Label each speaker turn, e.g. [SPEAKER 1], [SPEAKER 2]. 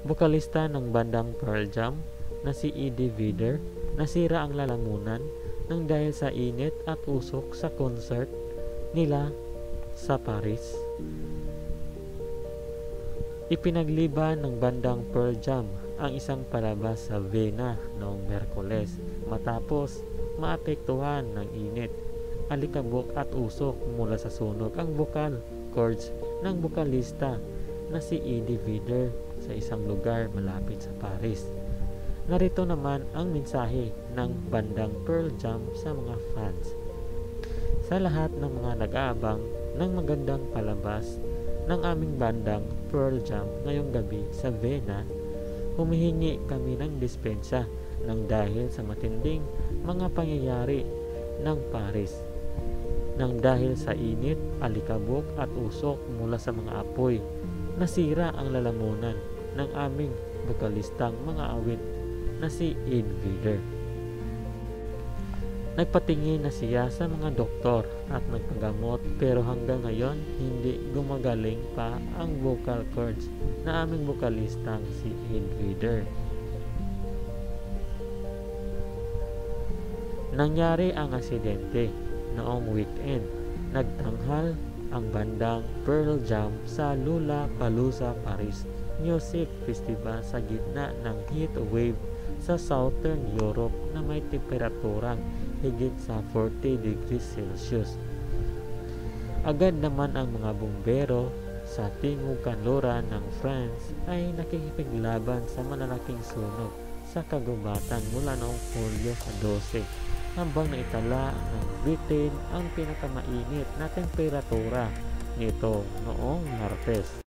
[SPEAKER 1] Bokalista ng bandang Pearl Jam na si Eddie Vedder, nasira ang lalamunan nang dahil sa init at usok sa concert nila sa Paris. Ipinagliban ng bandang Pearl Jam ang isang palabas sa Vienna noong Miyerkules matapos maapektuhan ng init, alikabok at usok mula sa sunog ang vocal cords ng bokalista na si Eddie Vedder sa isang lugar malapit sa Paris. Narito naman ang mensahe ng bandang Pearl Jam sa mga fans. Sa lahat ng mga nag-aabang ng magandang palabas ng aming bandang Pearl Jam ngayong gabi sa Vienna, humihingi kami ng dispensa ng dahil sa matinding mga pangyayari ng Paris. Nang dahil sa init, alikabok at usok mula sa mga apoy, nasira ang lalamunan ng aming bokalistang mga awit na si Ed Vedder. Nagpatingin na siya sa mga doktor at nagpagamot pero hanggang ngayon hindi gumagaling pa ang vocal cords na aming bokalistang si Ed Vedder. Nangyari ang aksidente noong weekend. Nagtanghal ang bandang Pearl Jam sa Lollapalooza Paris Music Festival sa gitna ng heat wave sa Southern Europe na may temperaturang higit sa 40 degrees Celsius. Agad naman ang mga bumbero sa timog kanluran ng France ay nakikipaglaban sa malalaking sunog sa kagubatan mula noong Hulyo 12 habang naitala ng Britain ang pinakamainit na temperatura nito noong Martes.